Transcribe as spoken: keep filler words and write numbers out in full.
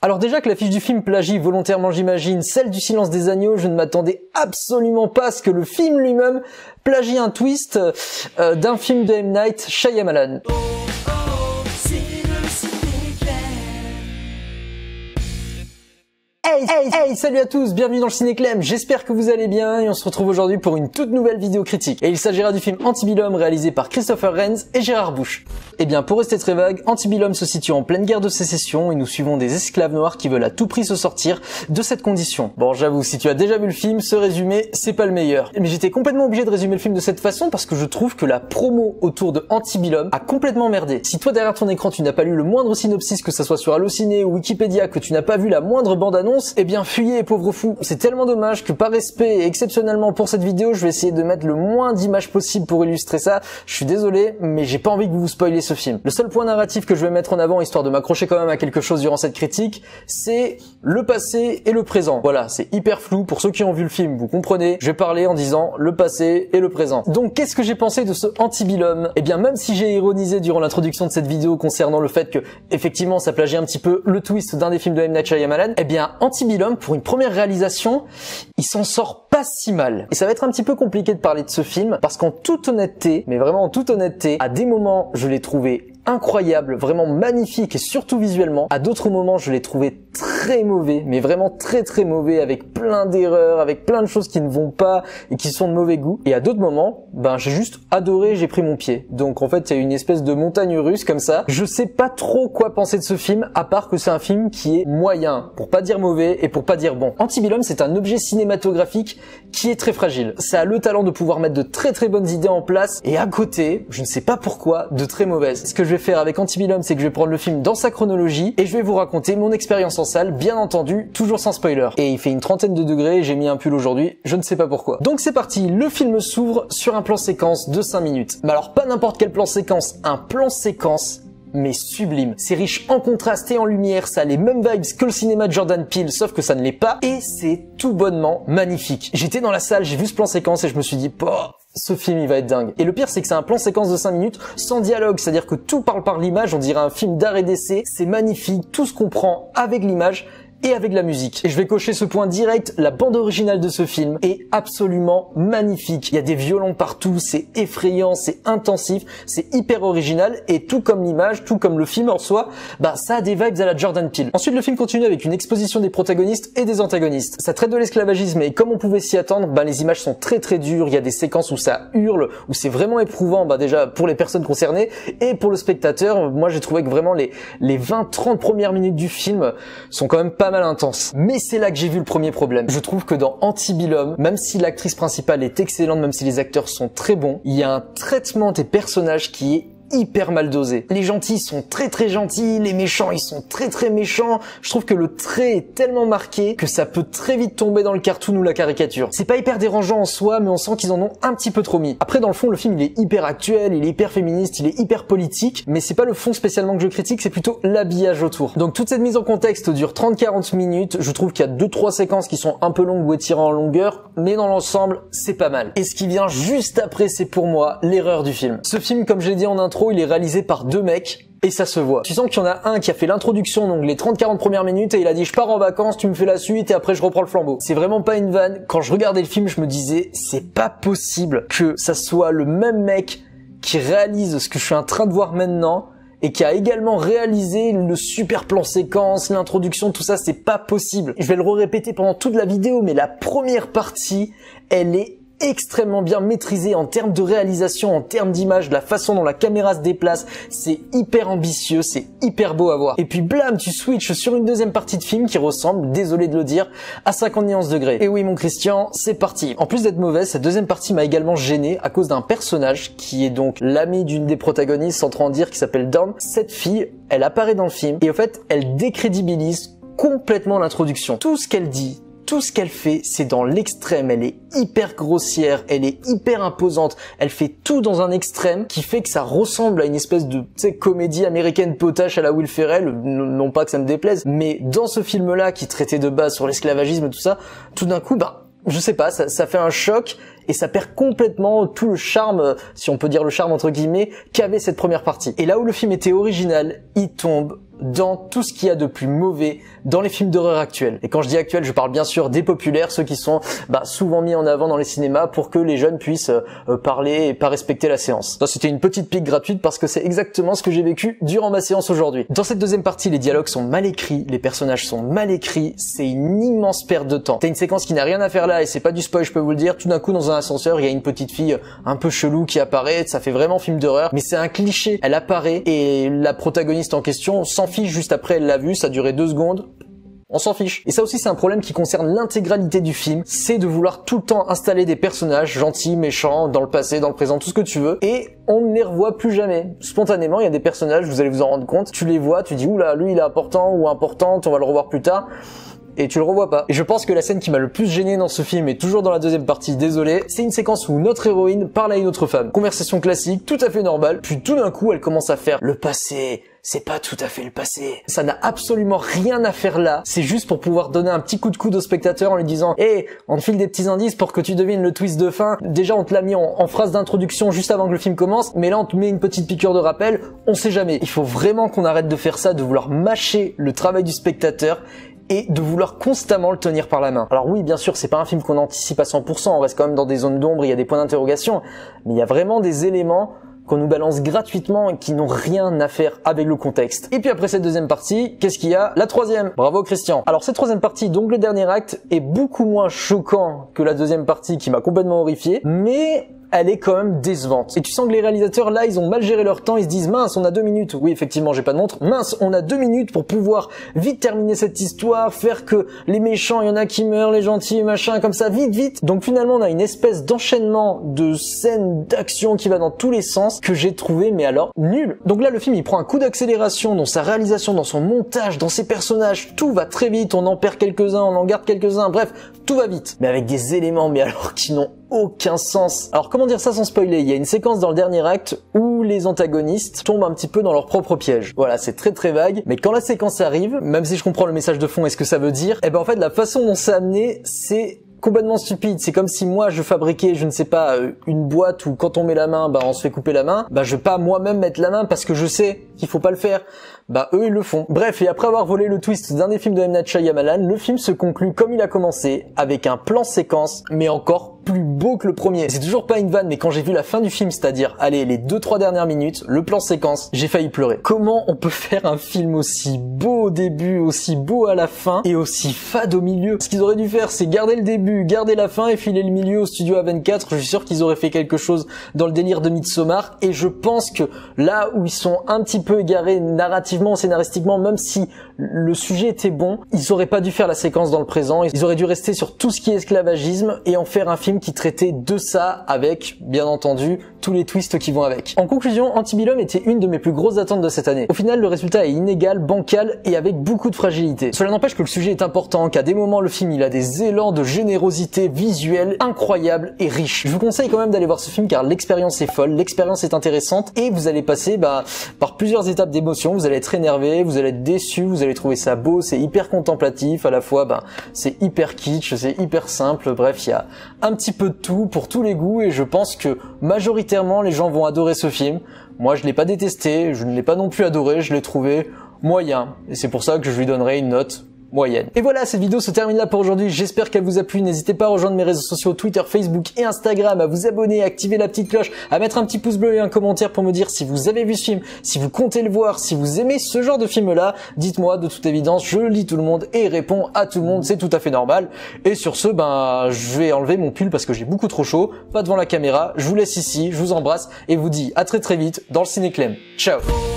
Alors déjà que l'affiche du film plagie volontairement, j'imagine, celle du Silence des agneaux, je ne m'attendais absolument pas à ce que le film lui-même plagie un twist euh, d'un film de M. Night Shyamalan. Hey, hey, hey, salut à tous, bienvenue dans le Ciné-Clem, j'espère que vous allez bien et on se retrouve aujourd'hui pour une toute nouvelle vidéo critique. Et il s'agira du film Antebellum réalisé par Christopher Rains et Gérard Bush. Eh bien, pour rester très vague, Antebellum se situe en pleine guerre de sécession et nous suivons des esclaves noirs qui veulent à tout prix se sortir de cette condition. Bon, j'avoue, si tu as déjà vu le film, ce résumé, c'est pas le meilleur. Mais j'étais complètement obligé de résumer le film de cette façon parce que je trouve que la promo autour de Antebellum a complètement merdé. Si toi derrière ton écran tu n'as pas lu le moindre synopsis, que ça soit sur Allociné ou Wikipédia, que tu n'as pas vu la moindre bande-annonce, eh bien fuyez pauvre fou. C'est tellement dommage que par respect et exceptionnellement pour cette vidéo, je vais essayer de mettre le moins d'images possible pour illustrer ça. Je suis désolé, mais j'ai pas envie que vous vous spoiliez ce film. Le seul point narratif que je vais mettre en avant, histoire de m'accrocher quand même à quelque chose durant cette critique, c'est le passé et le présent. Voilà, c'est hyper flou. Pour ceux qui ont vu le film, vous comprenez, je vais parler en disant le passé et le présent. Donc qu'est-ce que j'ai pensé de ce Antebellum? Eh bien même si j'ai ironisé durant l'introduction de cette vidéo concernant le fait que, effectivement, ça plagiait un petit peu le twist d'un des films de M. Night Shyamalan, eh bien Antebellum, pour une première réalisation, il s'en sort pas si mal. Et ça va être un petit peu compliqué de parler de ce film, parce qu'en toute honnêteté, mais vraiment en toute honnêteté, à des moments, je l'ai trouvé incroyable, vraiment magnifique et surtout visuellement. À d'autres moments, je l'ai trouvé très mauvais, mais vraiment très très mauvais, avec plein d'erreurs, avec plein de choses qui ne vont pas et qui sont de mauvais goût. Et à d'autres moments, ben j'ai juste adoré, j'ai pris mon pied. Donc en fait, il y a une espèce de montagne russe comme ça. Je sais pas trop quoi penser de ce film, à part que c'est un film qui est moyen, pour pas dire mauvais et pour pas dire bon. Antebellum, c'est un objet cinématographique qui est très fragile. Ça a le talent de pouvoir mettre de très très bonnes idées en place, et à côté, je ne sais pas pourquoi, de très mauvaises. Ce que je vais faire avec Antebellum, c'est que je vais prendre le film dans sa chronologie et je vais vous raconter mon expérience en salle, bien entendu, toujours sans spoiler. Et il fait une trentaine de degrés, j'ai mis un pull aujourd'hui, je ne sais pas pourquoi. Donc c'est parti, le film s'ouvre sur un plan séquence de cinq minutes. Mais alors pas n'importe quel plan séquence, un plan séquence mais sublime. C'est riche en contraste et en lumière, ça a les mêmes vibes que le cinéma de Jordan Peele, sauf que ça ne l'est pas, et c'est tout bonnement magnifique. J'étais dans la salle, j'ai vu ce plan séquence et je me suis dit, bah, ce film il va être dingue. Et le pire c'est que c'est un plan séquence de cinq minutes sans dialogue, c'est-à-dire que tout parle par l'image, on dirait un film d'art et d'essai, c'est magnifique, tout se comprend avec l'image et avec la musique. Et je vais cocher ce point direct, la bande originale de ce film est absolument magnifique. Il y a des violons partout, c'est effrayant, c'est intensif, c'est hyper original, et tout comme l'image, tout comme le film en soi, bah ça a des vibes à la Jordan Peele. Ensuite le film continue avec une exposition des protagonistes et des antagonistes. Ça traite de l'esclavagisme et comme on pouvait s'y attendre, bah les images sont très très dures, il y a des séquences où ça hurle, où c'est vraiment éprouvant, bah déjà pour les personnes concernées et pour le spectateur. Moi j'ai trouvé que vraiment les, les vingt trente premières minutes du film sont quand même pas mal intense. Mais c'est là que j'ai vu le premier problème. Je trouve que dans Antebellum, même si l'actrice principale est excellente, même si les acteurs sont très bons, il y a un traitement des personnages qui est hyper mal dosé. Les gentils sont très très gentils, les méchants ils sont très très méchants. Je trouve que le trait est tellement marqué que ça peut très vite tomber dans le cartoon ou la caricature. C'est pas hyper dérangeant en soi, mais on sent qu'ils en ont un petit peu trop mis. Après dans le fond, le film il est hyper actuel, il est hyper féministe, il est hyper politique, mais c'est pas le fond spécialement que je critique, c'est plutôt l'habillage autour. Donc toute cette mise en contexte dure trente à quarante minutes, je trouve qu'il y a deux trois séquences qui sont un peu longues ou étirées en longueur, mais dans l'ensemble, c'est pas mal. Et ce qui vient juste après, c'est pour moi l'erreur du film. Ce film, comme je l'ai dit en intro, il est réalisé par deux mecs et ça se voit. Tu sens qu'il y en a un qui a fait l'introduction, donc les trente à quarante premières minutes, et il a dit je pars en vacances, tu me fais la suite et après je reprends le flambeau. C'est vraiment pas une vanne. Quand je regardais le film, je me disais c'est pas possible que ça soit le même mec qui réalise ce que je suis en train de voir maintenant et qui a également réalisé le super plan séquence, l'introduction, tout ça, c'est pas possible. Je vais le répéter pendant toute la vidéo, mais la première partie, elle est extrêmement bien maîtrisé en termes de réalisation, en termes d'image, de la façon dont la caméra se déplace, c'est hyper ambitieux, c'est hyper beau à voir. Et puis blam, tu switches sur une deuxième partie de film qui ressemble, désolé de le dire, à cinquante nuances degrés. Et oui mon Christian, c'est parti. En plus d'être mauvaise, cette deuxième partie m'a également gêné à cause d'un personnage qui est donc l'ami d'une des protagonistes, sans trop en dire, qui s'appelle Dawn. Cette fille, elle apparaît dans le film et au fait, elle décrédibilise complètement l'introduction. Tout ce qu'elle dit, tout ce qu'elle fait, c'est dans l'extrême. Elle est hyper grossière, elle est hyper imposante, elle fait tout dans un extrême qui fait que ça ressemble à une espèce de, tu sais, comédie américaine potache à la Will Ferrell, non pas que ça me déplaise, mais dans ce film-là qui traitait de base sur l'esclavagisme et tout ça, tout d'un coup, bah, je sais pas, ça, ça fait un choc et ça perd complètement tout le charme, si on peut dire le charme entre guillemets, qu'avait cette première partie. Et là où le film était original, il tombe dans tout ce qu'il y a de plus mauvais dans les films d'horreur actuels. Et quand je dis actuels, je parle bien sûr des populaires, ceux qui sont bah, souvent mis en avant dans les cinémas pour que les jeunes puissent euh, parler et pas respecter la séance. Ça, c'était une petite pique gratuite parce que c'est exactement ce que j'ai vécu durant ma séance aujourd'hui. Dans cette deuxième partie, les dialogues sont mal écrits, les personnages sont mal écrits, c'est une immense perte de temps. T'as une séquence qui n'a rien à faire là et c'est pas du spoil, je peux vous le dire. Tout d'un coup, dans un ascenseur, il y a une petite fille un peu chelou qui apparaît, ça fait vraiment film d'horreur, mais c'est un cliché. Elle apparaît et la protagoniste en question s'en fiche juste après, elle l'a vu, ça durait deux secondes. On s'en fiche. Et ça aussi, c'est un problème qui concerne l'intégralité du film, c'est de vouloir tout le temps installer des personnages gentils, méchants, dans le passé, dans le présent, tout ce que tu veux, et on ne les revoit plus jamais. Spontanément, il y a des personnages, vous allez vous en rendre compte, tu les vois, tu dis oula, lui il est important ou importante, on va le revoir plus tard. Et tu le revois pas. Et je pense que la scène qui m'a le plus gêné dans ce film, et toujours dans la deuxième partie, désolé, c'est une séquence où notre héroïne parle à une autre femme. Conversation classique, tout à fait normale, puis tout d'un coup, elle commence à faire le passé. C'est pas tout à fait le passé. Ça n'a absolument rien à faire là. C'est juste pour pouvoir donner un petit coup de coude au spectateur en lui disant « Hé, on te file des petits indices pour que tu devines le twist de fin. Déjà, on te l'a mis en, en phrase d'introduction juste avant que le film commence, mais là, on te met une petite piqûre de rappel. On sait jamais. » Il faut vraiment qu'on arrête de faire ça, de vouloir mâcher le travail du spectateur et de vouloir constamment le tenir par la main. Alors oui, bien sûr, c'est pas un film qu'on anticipe à cent pour cent, on reste quand même dans des zones d'ombre, il y a des points d'interrogation, mais il y a vraiment des éléments qu'on nous balance gratuitement et qui n'ont rien à faire avec le contexte. Et puis après cette deuxième partie, qu'est-ce qu'il y a? La troisième. Bravo Christian. Alors cette troisième partie, donc le dernier acte, est beaucoup moins choquant que la deuxième partie qui m'a complètement horrifié, mais elle est quand même décevante. Et tu sens que les réalisateurs, là, ils ont mal géré leur temps, ils se disent, mince, on a deux minutes. Oui, effectivement, j'ai pas de montre. Mince, on a deux minutes pour pouvoir vite terminer cette histoire, faire que les méchants, il y en a qui meurent, les gentils, machin, comme ça, vite, vite. Donc finalement, on a une espèce d'enchaînement de scènes d'action qui va dans tous les sens, que j'ai trouvé, mais alors, nul. Donc là, le film, il prend un coup d'accélération dans sa réalisation, dans son montage, dans ses personnages, tout va très vite, on en perd quelques-uns, on en garde quelques-uns, bref, tout va vite. Mais avec des éléments, mais alors, qui n'ont aucun sens. Alors comment dire ça sans spoiler? Il y a une séquence dans le dernier acte où les antagonistes tombent un petit peu dans leur propre piège. Voilà, c'est très très vague, mais quand la séquence arrive, même si je comprends le message de fond et ce que ça veut dire, eh ben en fait la façon dont c'est amené, c'est complètement stupide. C'est comme si moi je fabriquais, je ne sais pas, une boîte où quand on met la main, bah on se fait couper la main. Bah je vais pas moi-même mettre la main parce que je sais qu'il faut pas le faire. Bah eux ils le font. Bref, et après avoir volé le twist d'un des films de M. Night Shyamalan, le film se conclut comme il a commencé, avec un plan séquence, mais encore plus beau que le premier. C'est toujours pas une vanne, mais quand j'ai vu la fin du film, c'est-à-dire, allez, les deux trois dernières minutes, le plan séquence, j'ai failli pleurer. Comment on peut faire un film aussi beau au début, aussi beau à la fin, et aussi fade au milieu? Ce qu'ils auraient dû faire, c'est garder le début, garder la fin et filer le milieu au studio A vingt-quatre. Je suis sûr qu'ils auraient fait quelque chose dans le délire de Midsommar, et je pense que là où ils sont un petit peu égarés narrativement, scénaristiquement, même si le sujet était bon, ils auraient pas dû faire la séquence dans le présent, ils auraient dû rester sur tout ce qui est esclavagisme et en faire un film qui traitait de ça avec, bien entendu, tous les twists qui vont avec. En conclusion, Antebellum était une de mes plus grosses attentes de cette année. Au final, le résultat est inégal, bancal et avec beaucoup de fragilité. Cela n'empêche que le sujet est important, qu'à des moments, le film il a des élans de générosité visuelle incroyables et riches. Je vous conseille quand même d'aller voir ce film car l'expérience est folle, l'expérience est intéressante et vous allez passer bah, par plusieurs étapes d'émotion. Vous allez être énervé, vous allez être déçu, vous allez trouver ça beau, c'est hyper contemplatif, à la fois bah, c'est hyper kitsch, c'est hyper simple, bref, il y a un petit peu de tout pour tous les goûts et je pense que majoritairement les gens vont adorer ce film. Moi je l'ai pas détesté, je ne l'ai pas non plus adoré, je l'ai trouvé moyen et c'est pour ça que je lui donnerai une note moyenne. Et voilà, cette vidéo se termine là pour aujourd'hui. J'espère qu'elle vous a plu. N'hésitez pas à rejoindre mes réseaux sociaux Twitter, Facebook et Instagram, à vous abonner, à activer la petite cloche, à mettre un petit pouce bleu et un commentaire pour me dire si vous avez vu ce film, si vous comptez le voir, si vous aimez ce genre de film là. Dites-moi, de toute évidence, je lis tout le monde et réponds à tout le monde, c'est tout à fait normal. Et sur ce, ben, je vais enlever mon pull parce que j'ai beaucoup trop chaud, pas devant la caméra. Je vous laisse ici, je vous embrasse et vous dis à très très vite dans le Ciné Clem. Ciao.